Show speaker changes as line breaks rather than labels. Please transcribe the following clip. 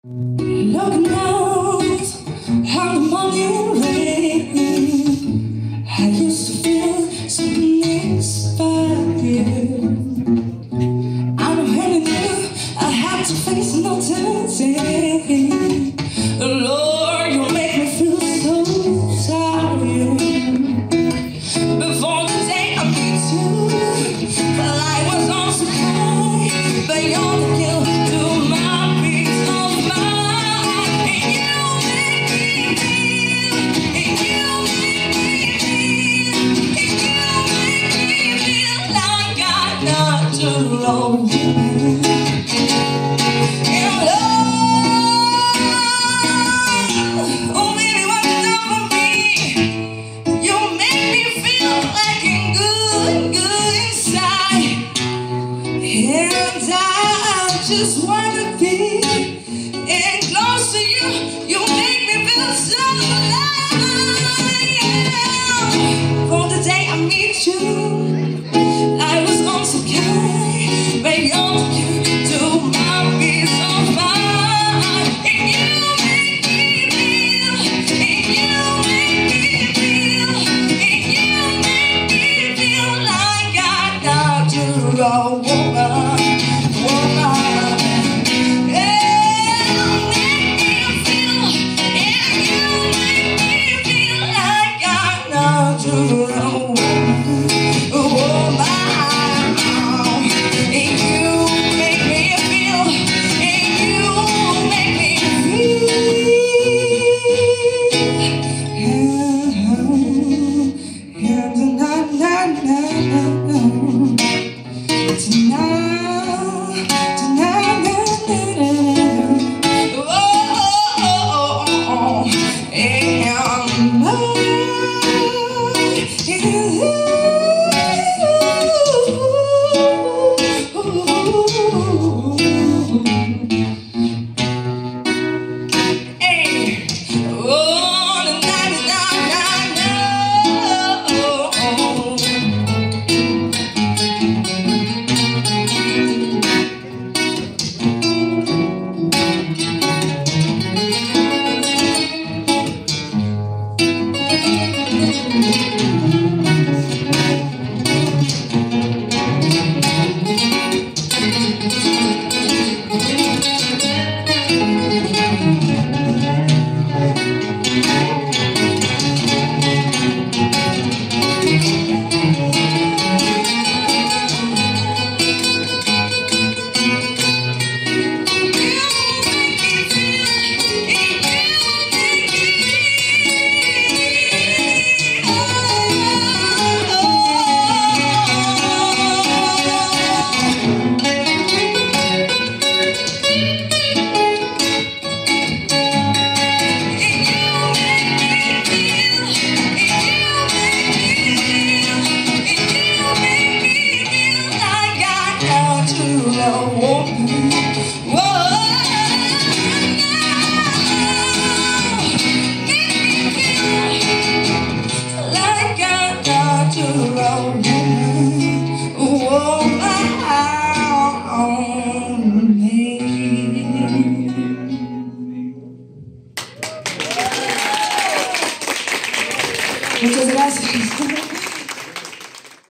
Looking out how the morning rain, I used to feel something inspired. I don't really know I have to face no temptation. Lord, you make me feel so sorry. Before the day I meet you, the light was on so high, but you're the kill to my peace of mind. And you make me feel, and you make me feel, and you make me feel like I'm not alone. Just wanna be and close to you. You make me feel so alive. Yeah. From the day I meet you, I was on so kind, but you're the key to my peace of mind. And you make me feel, and you make me feel, and you make me feel like I'm not your woman. No.